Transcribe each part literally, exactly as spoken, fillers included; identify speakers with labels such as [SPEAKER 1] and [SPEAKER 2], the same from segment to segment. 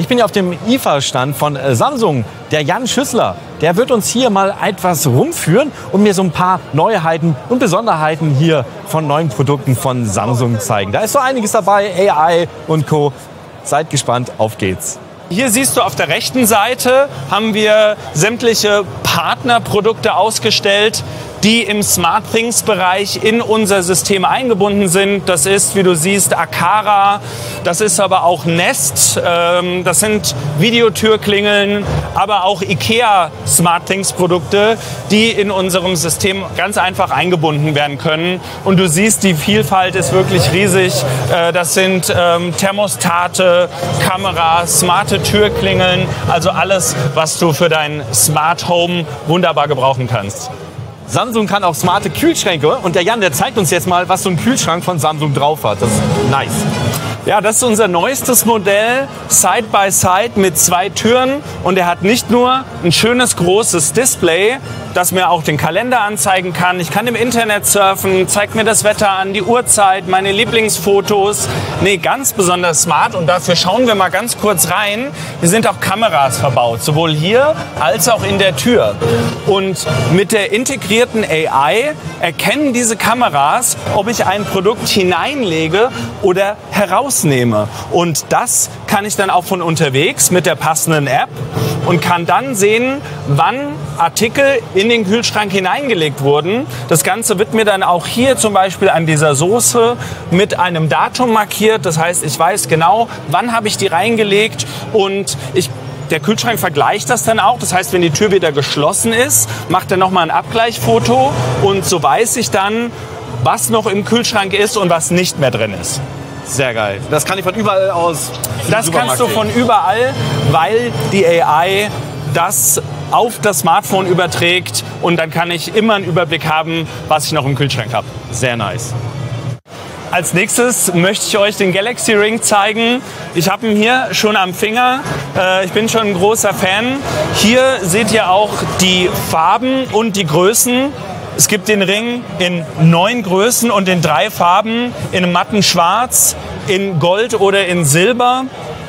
[SPEAKER 1] Ich bin hier auf dem I F A-Stand von äh, Samsung. Der Jan Schüssler, der wird uns hier mal etwas rumführen und mir so ein paar Neuheiten und Besonderheiten hier von neuen Produkten von Samsung zeigen. Da ist so einiges dabei, A I und Co. Seid gespannt, auf geht's.
[SPEAKER 2] Hier siehst du auf der rechten Seite haben wir sämtliche Partnerprodukte ausgestellt, die im Smart Things Bereich in unser System eingebunden sind. Das ist, wie du siehst, Aqara, das ist aber auch Nest, ähm, das sind Videotürklingeln, aber auch IKEA Smart Things Produkte, die in unserem System ganz einfach eingebunden werden können. Und du siehst, die Vielfalt ist wirklich riesig. Äh, das sind ähm, Thermostate, Kameras, smarte Türklingeln, also alles, was du für dein Smart Home wunderbar gebrauchen kannst.
[SPEAKER 1] Samsung kann auch smarte Kühlschränke und der Jan, der zeigt uns jetzt mal, was so ein Kühlschrank von Samsung drauf hat. Das ist nice.
[SPEAKER 2] Ja, das ist unser neuestes Modell, Side by Side mit zwei Türen und er hat nicht nur ein schönes großes Display, das mir auch den Kalender anzeigen kann. Ich kann im Internet surfen, zeigt mir das Wetter an, die Uhrzeit, meine Lieblingsfotos. Nee, ganz besonders smart und dafür schauen wir mal ganz kurz rein. Hier sind auch Kameras verbaut, sowohl hier als auch in der Tür. Und mit der integrierten A I erkennen diese Kameras, ob ich ein Produkt hineinlege oder herausnehme. Und das kann ich dann auch von unterwegs mit der passenden App und kann dann sehen, wann Artikel in den Kühlschrank hineingelegt wurden. Das Ganze wird mir dann auch hier zum Beispiel an dieser Soße mit einem Datum markiert. Das heißt, ich weiß genau, wann habe ich die reingelegt und ich Der Kühlschrank vergleicht das dann auch. Das heißt, wenn die Tür wieder geschlossen ist, macht er nochmal ein Abgleichfoto und so weiß ich dann, was noch im Kühlschrank ist und was nicht mehr drin ist.
[SPEAKER 1] Sehr geil. Das kann ich von überall aus.
[SPEAKER 2] Das kannst du von überall, weil die A I das auf das Smartphone überträgt und dann kann ich immer einen Überblick haben, was ich noch im Kühlschrank habe.
[SPEAKER 1] Sehr nice.
[SPEAKER 2] Als nächstes möchte ich euch den Galaxy Ring zeigen. Ich habe ihn hier schon am Finger. Äh, ich bin schon ein großer Fan. Hier seht ihr auch die Farben und die Größen. Es gibt den Ring in neun Größen und in drei Farben, in matten Schwarz, in Gold oder in Silber.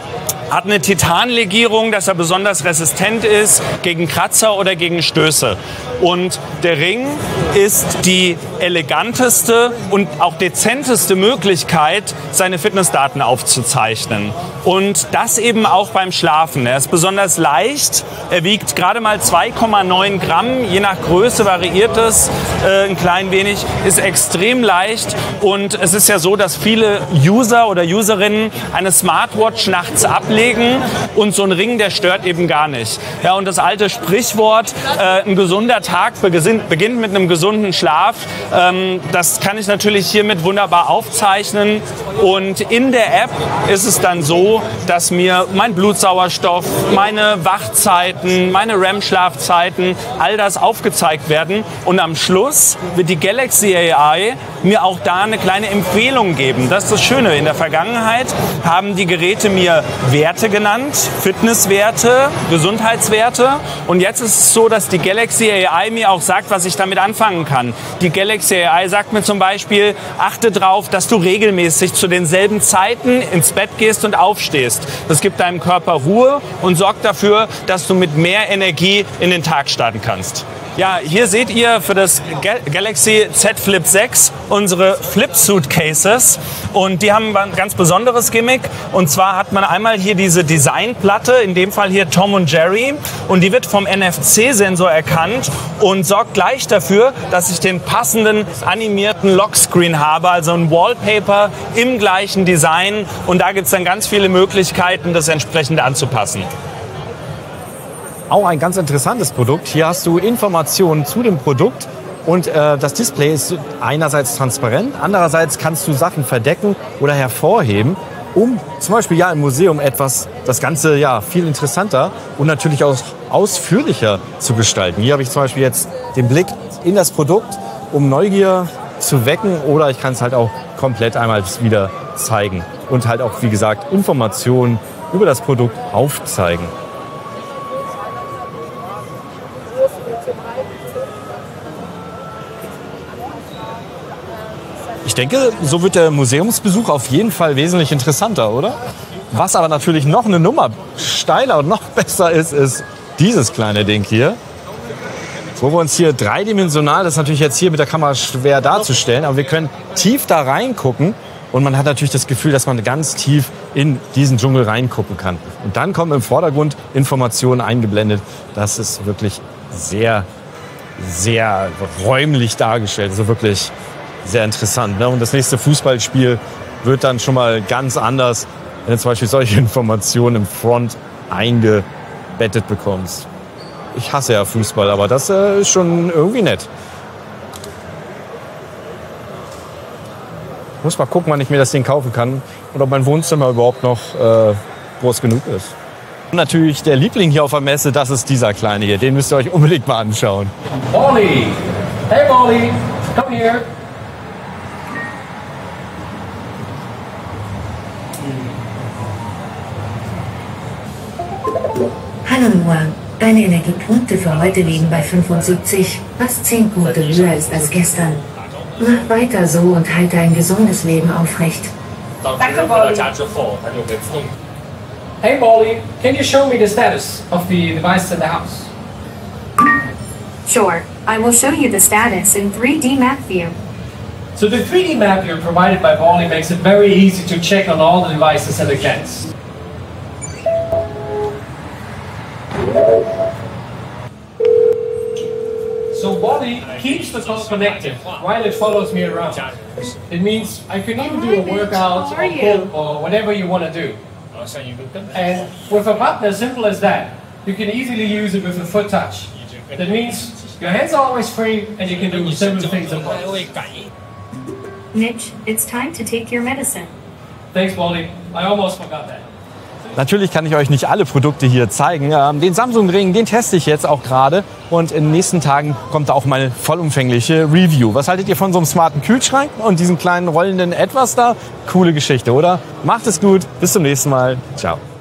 [SPEAKER 2] Hat eine Titanlegierung, dass er besonders resistent ist gegen Kratzer oder gegen Stöße. Und der Ring ist die eleganteste und auch dezenteste Möglichkeit, seine Fitnessdaten aufzuzeichnen. Und das eben auch beim Schlafen. Er ist besonders leicht. Er wiegt gerade mal zwei Komma neun Gramm. Je nach Größe variiert es äh, ein klein wenig. Ist extrem leicht. Und es ist ja so, dass viele User oder Userinnen eine Smartwatch nachts ablegen. Und so ein Ring, der stört eben gar nicht. Ja, und das alte Sprichwort, äh, ein gesunder Tag beginnt mit einem gesunden Schlaf. Ähm, das kann ich natürlich hiermit wunderbar aufzeichnen. Und in der App ist es dann so, dass mir mein Blutsauerstoff, meine Wachzeiten, meine R E M-Schlafzeiten, all das aufgezeigt werden. Und am Schluss wird die Galaxy A I mir auch da eine kleine Empfehlung geben. Das ist das Schöne. In der Vergangenheit haben die Geräte mir Werte genannt, Fitnesswerte, Gesundheitswerte. Und jetzt ist es so, dass die Galaxy A I mir auch sagt, was ich damit anfangen kann. Die Galaxy A I sagt mir zum Beispiel, achte darauf, dass du regelmäßig zu denselben Zeiten ins Bett gehst und aufstehst. Das gibt deinem Körper Ruhe und sorgt dafür, dass du mit mehr Energie in den Tag starten kannst. Ja, hier seht ihr für das Galaxy Z Flip sechs unsere Flip Suitcases und die haben ein ganz besonderes Gimmick und zwar hat man einmal hier diese Designplatte, in dem Fall hier Tom und Jerry und die wird vom N F C-Sensor erkannt und sorgt gleich dafür, dass ich den passenden animierten Lockscreen habe, also ein Wallpaper im gleichen Design und da gibt es dann ganz viele Möglichkeiten, das entsprechend anzupassen.
[SPEAKER 1] Auch ein ganz interessantes Produkt. Hier hast du Informationen zu dem Produkt und äh, das Display ist einerseits transparent, andererseits kannst du Sachen verdecken oder hervorheben, um zum Beispiel ja im Museum etwas, das Ganze ja viel interessanter und natürlich auch ausführlicher zu gestalten. Hier habe ich zum Beispiel jetzt den Blick in das Produkt, um Neugier zu wecken oder ich kann es halt auch komplett einmal wieder zeigen und halt auch, wie gesagt, Informationen über das Produkt aufzeigen. Ich denke, so wird der Museumsbesuch auf jeden Fall wesentlich interessanter, oder? Was aber natürlich noch eine Nummer steiler und noch besser ist, ist dieses kleine Ding hier. Wo wir uns hier dreidimensional, das ist natürlich jetzt hier mit der Kamera schwer darzustellen, aber wir können tief da reingucken und man hat natürlich das Gefühl, dass man ganz tief in diesen Dschungel reingucken kann. Und dann kommen im Vordergrund Informationen eingeblendet. Das ist wirklich sehr, sehr räumlich dargestellt. Also wirklich sehr interessant. Ne? Und das nächste Fußballspiel wird dann schon mal ganz anders, wenn du zum Beispiel solche Informationen im Front eingebettet bekommst. Ich hasse ja Fußball, aber das äh, ist schon irgendwie nett. Ich muss mal gucken, wann ich mir das Ding kaufen kann und ob mein Wohnzimmer überhaupt noch äh, groß genug ist. Und natürlich der Liebling hier auf der Messe, das ist dieser kleine hier. Den müsst ihr euch unbedingt mal anschauen.
[SPEAKER 3] Wally! Hey Wally! Come here!
[SPEAKER 4] Hallo Noah, deine Energiepunkte für heute liegen bei fünfundsiebzig, was zehn Punkte höher ist als gestern. Mach weiter so und halte ein gesundes Leben aufrecht.
[SPEAKER 3] Danke, Wally! Hey Wally, can you show me the status of the device in the house?
[SPEAKER 5] Sure, I will show you the status in three D map view.
[SPEAKER 3] So the three D map view provided by Wally makes it very easy to check on all the devices at a glance. So Wally keeps the phone connected while it follows me around. It means I can even do a workout or pull or whatever you want to do. And with a button as simple as that, you can easily use it with a foot touch. That means your hands are always free and you can do several things at once.
[SPEAKER 5] Mitch, it's time to take your medicine.
[SPEAKER 3] Thanks, Wally. I almost forgot that.
[SPEAKER 1] Natürlich kann ich euch nicht alle Produkte hier zeigen. Den Samsung Ring, den teste ich jetzt auch gerade. Und in den nächsten Tagen kommt da auch mal vollumfängliche Review. Was haltet ihr von so einem smarten Kühlschrank und diesem kleinen rollenden Etwas da? Coole Geschichte, oder? Macht es gut. Bis zum nächsten Mal. Ciao.